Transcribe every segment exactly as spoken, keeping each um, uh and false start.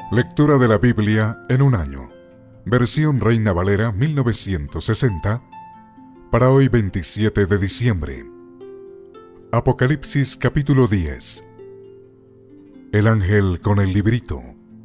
Lectura de la Biblia en un año. Versión Reina Valera mil novecientos sesenta. Para hoy veintisiete de diciembre. Apocalipsis capítulo diez. El ángel con el librito.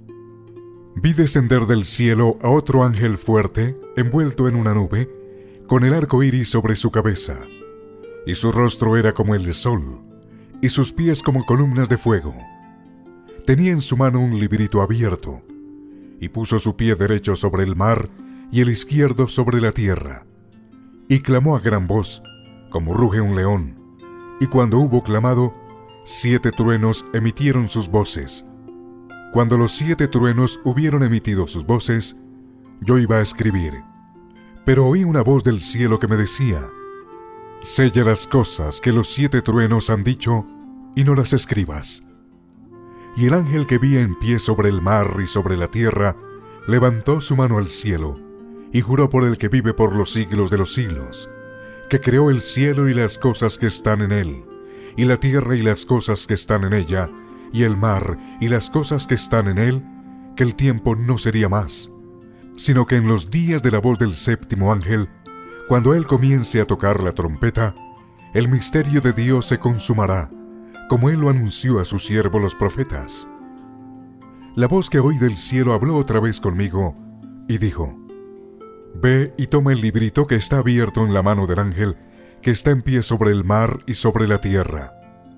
Vi descender del cielo a otro ángel fuerte, envuelto en una nube, con el arco iris sobre su cabeza, y su rostro era como el sol, y sus pies como columnas de fuego. Tenía en su mano un librito abierto, y puso su pie derecho sobre el mar y el izquierdo sobre la tierra, y clamó a gran voz, como ruge un león, y cuando hubo clamado, siete truenos emitieron sus voces. Cuando los siete truenos hubieron emitido sus voces, yo iba a escribir, pero oí una voz del cielo que me decía: sella las cosas que los siete truenos han dicho, y no las escribas. Y el ángel que vi en pie sobre el mar y sobre la tierra, levantó su mano al cielo, y juró por el que vive por los siglos de los siglos, que creó el cielo y las cosas que están en él, y la tierra y las cosas que están en ella, y el mar y las cosas que están en él, que el tiempo no sería más, sino que en los días de la voz del séptimo ángel, cuando él comience a tocar la trompeta, el misterio de Dios se consumará, como él lo anunció a sus siervos los profetas. La voz que oí del cielo habló otra vez conmigo, y dijo: ve y toma el librito que está abierto en la mano del ángel, que está en pie sobre el mar y sobre la tierra.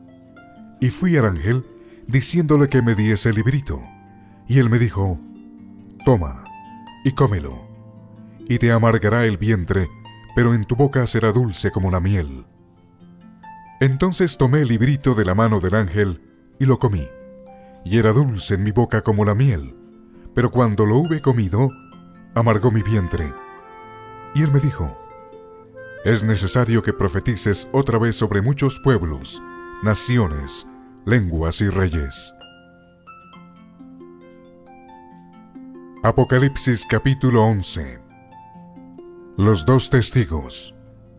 Y fui al ángel, diciéndole que me diese el librito, y él me dijo: toma, y cómelo, y te amargará el vientre, pero en tu boca será dulce como la miel. Entonces tomé el librito de la mano del ángel, y lo comí, y era dulce en mi boca como la miel, pero cuando lo hube comido, amargó mi vientre. Y él me dijo: es necesario que profetices otra vez sobre muchos pueblos, naciones, lenguas y reyes. Apocalipsis capítulo once. Los dos testigos.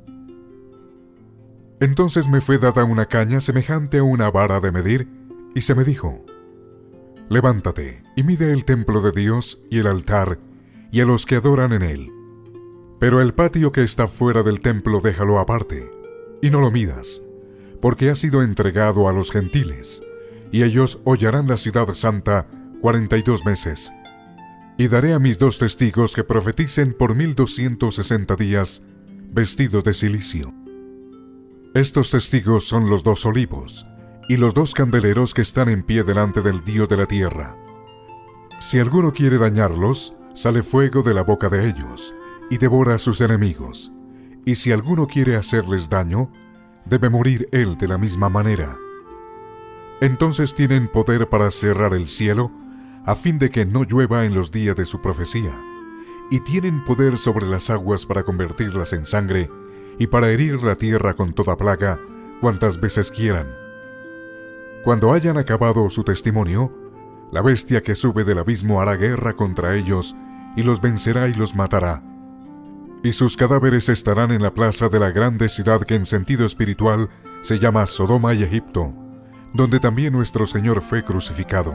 Entonces me fue dada una caña semejante a una vara de medir, y se me dijo: levántate y mide el templo de Dios y el altar, y a los que adoran en él. Pero el patio que está fuera del templo déjalo aparte, y no lo midas, porque ha sido entregado a los gentiles, y ellos hollarán la ciudad santa cuarenta y dos meses. Y daré a mis dos testigos que profeticen por mil doscientos sesenta días, vestidos de cilicio. Estos testigos son los dos olivos, y los dos candeleros que están en pie delante del Dios de la tierra. Si alguno quiere dañarlos, sale fuego de la boca de ellos, y devora a sus enemigos. Y si alguno quiere hacerles daño, debe morir él de la misma manera. Entonces tienen poder para cerrar el cielo, a fin de que no llueva en los días de su profecía, y tienen poder sobre las aguas para convertirlas en sangre, y para herir la tierra con toda plaga, cuantas veces quieran. Cuando hayan acabado su testimonio, la bestia que sube del abismo hará guerra contra ellos, y los vencerá y los matará. Y sus cadáveres estarán en la plaza de la grande ciudad que en sentido espiritual se llama Sodoma y Egipto, donde también nuestro Señor fue crucificado.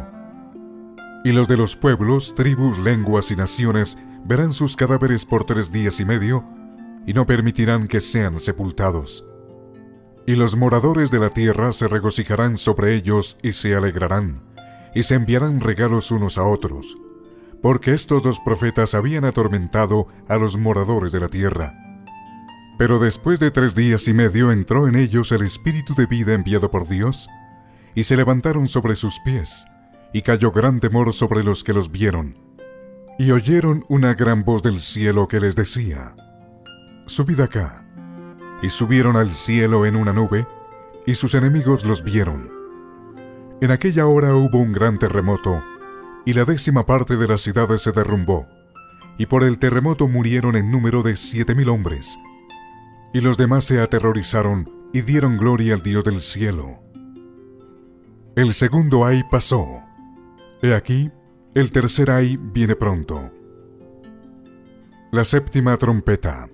Y los de los pueblos, tribus, lenguas y naciones verán sus cadáveres por tres días y medio, y no permitirán que sean sepultados. Y los moradores de la tierra se regocijarán sobre ellos y se alegrarán, y se enviarán regalos unos a otros, porque estos dos profetas habían atormentado a los moradores de la tierra. Pero después de tres días y medio entró en ellos el espíritu de vida enviado por Dios, y se levantaron sobre sus pies, y cayó gran temor sobre los que los vieron. Y oyeron una gran voz del cielo que les decía: subid acá. Y subieron al cielo en una nube, y sus enemigos los vieron. En aquella hora hubo un gran terremoto, y la décima parte de la ciudad se derrumbó, y por el terremoto murieron en número de siete mil hombres. Y los demás se aterrorizaron y dieron gloria al Dios del cielo. El segundo ay pasó. He aquí, el tercer ay viene pronto. La séptima trompeta.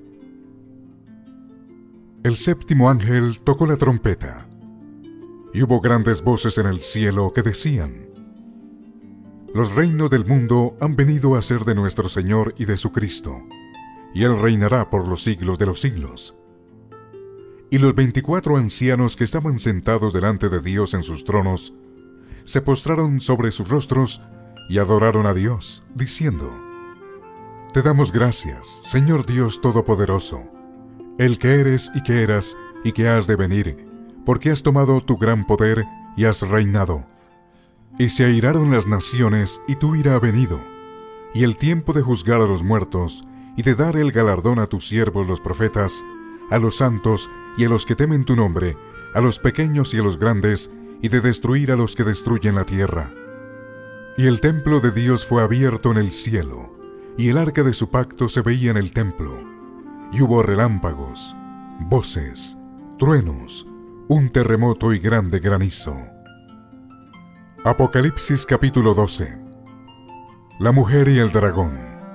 El séptimo ángel tocó la trompeta, y hubo grandes voces en el cielo que decían: Los reinos del mundo han venido a ser de nuestro Señor y de su Cristo, y Él reinará por los siglos de los siglos. Y los veinticuatro ancianos que estaban sentados delante de Dios en sus tronos, se postraron sobre sus rostros y adoraron a Dios, diciendo: Te damos gracias, Señor Dios Todopoderoso, el que eres y que eras y que has de venir, porque has tomado tu gran poder y has reinado. Y se airaron las naciones, y tu ira ha venido, y el tiempo de juzgar a los muertos, y de dar el galardón a tus siervos los profetas, a los santos y a los que temen tu nombre, a los pequeños y a los grandes, y de destruir a los que destruyen la tierra. Y el templo de Dios fue abierto en el cielo, y el arca de su pacto se veía en el templo, y hubo relámpagos, voces, truenos, un terremoto y grande granizo. Apocalipsis capítulo doce. La mujer y el dragón.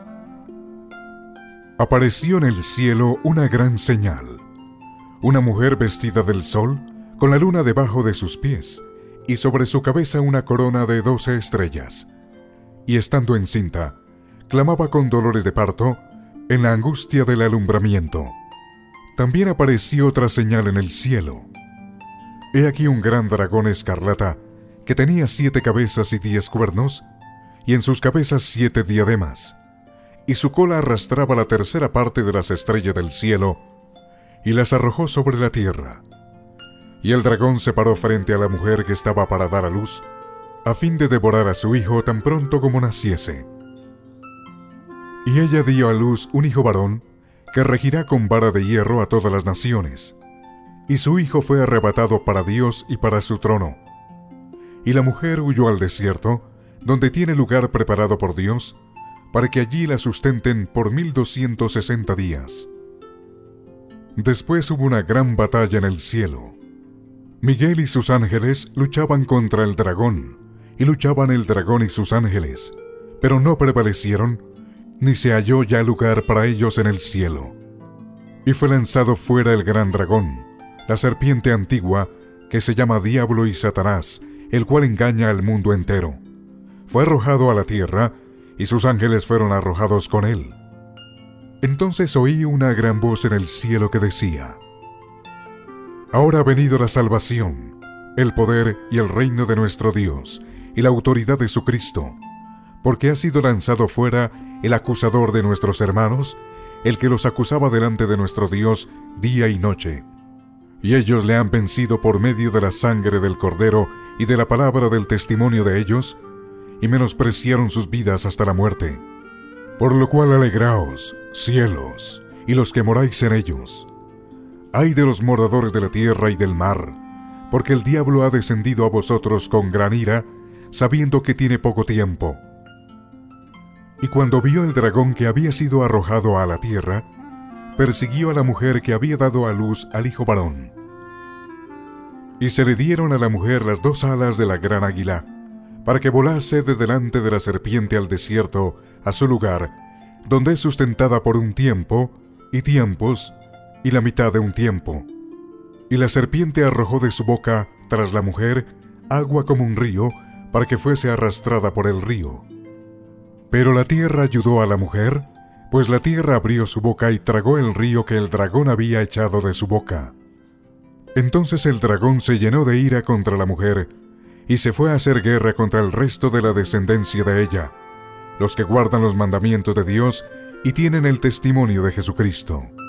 Apareció en el cielo una gran señal, una mujer vestida del sol, con la luna debajo de sus pies, y sobre su cabeza una corona de doce estrellas. Y estando encinta, clamaba con dolores de parto, en la angustia del alumbramiento. También apareció otra señal en el cielo. He aquí un gran dragón escarlata, que tenía siete cabezas y diez cuernos, y en sus cabezas siete diademas, y su cola arrastraba la tercera parte de las estrellas del cielo, y las arrojó sobre la tierra. Y el dragón se paró frente a la mujer que estaba para dar a luz, a fin de devorar a su hijo tan pronto como naciese. Y ella dio a luz un hijo varón, que regirá con vara de hierro a todas las naciones, y su hijo fue arrebatado para Dios y para su trono. Y la mujer huyó al desierto, donde tiene lugar preparado por Dios, para que allí la sustenten por mil doscientos sesenta días. Después hubo una gran batalla en el cielo. Miguel y sus ángeles luchaban contra el dragón, y luchaban el dragón y sus ángeles, pero no prevalecieron, ni se halló ya lugar para ellos en el cielo. Y fue lanzado fuera el gran dragón, la serpiente antigua, que se llama Diablo y Satanás, el cual engaña al mundo entero. Fue arrojado a la tierra, y sus ángeles fueron arrojados con él. Entonces oí una gran voz en el cielo que decía: Ahora ha venido la salvación, el poder y el reino de nuestro Dios, y la autoridad de su Cristo, porque ha sido lanzado fuera el acusador de nuestros hermanos, el que los acusaba delante de nuestro Dios día y noche. Y ellos le han vencido por medio de la sangre del Cordero y de la palabra del testimonio de ellos, y menospreciaron sus vidas hasta la muerte. Por lo cual alegraos, cielos, y los que moráis en ellos. Ay de los moradores de la tierra y del mar, porque el diablo ha descendido a vosotros con gran ira, sabiendo que tiene poco tiempo. Y cuando vio el dragón que había sido arrojado a la tierra, persiguió a la mujer que había dado a luz al hijo varón. Y se le dieron a la mujer las dos alas de la gran águila, para que volase de delante de la serpiente al desierto, a su lugar, donde es sustentada por un tiempo, y tiempos, y la mitad de un tiempo. Y la serpiente arrojó de su boca, tras la mujer, agua como un río, para que fuese arrastrada por el río. Pero la tierra ayudó a la mujer, pues la tierra abrió su boca y tragó el río que el dragón había echado de su boca. Entonces el dragón se llenó de ira contra la mujer, y se fue a hacer guerra contra el resto de la descendencia de ella, los que guardan los mandamientos de Dios y tienen el testimonio de Jesucristo.